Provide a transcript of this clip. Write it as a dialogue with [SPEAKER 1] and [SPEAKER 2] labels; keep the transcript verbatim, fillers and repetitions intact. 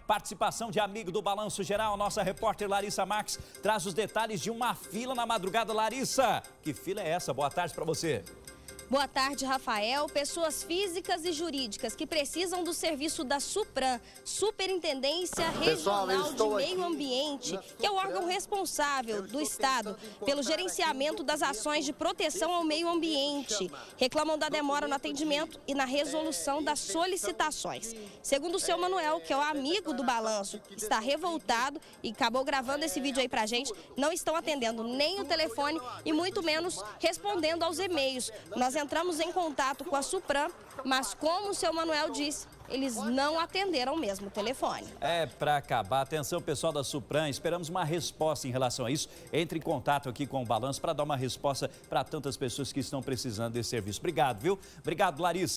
[SPEAKER 1] Participação de amigo do Balanço Geral, nossa repórter Larissa Marques traz os detalhes de uma fila na madrugada. Larissa, que fila é essa? Boa tarde para você.
[SPEAKER 2] Boa tarde, Rafael. Pessoas físicas e jurídicas que precisam do serviço da SUPRAM, Superintendência Regional de Meio Ambiente, que é o órgão responsável do Estado pelo gerenciamento das ações de proteção ao meio ambiente. Reclamam da demora no atendimento e na resolução das solicitações. Segundo o seu Manuel, que é o amigo do Balanço, está revoltado e acabou gravando esse vídeo aí pra gente, não estão atendendo nem o telefone e muito menos respondendo aos e-mails. Nós entramos em contato com a SUPRAM, mas como o seu Manuel disse, eles não atenderam mesmo o telefone.
[SPEAKER 1] É para acabar. Atenção, pessoal da SUPRAM, esperamos uma resposta em relação a isso. Entre em contato aqui com o Balanço para dar uma resposta para tantas pessoas que estão precisando desse serviço. Obrigado, viu? Obrigado, Larissa.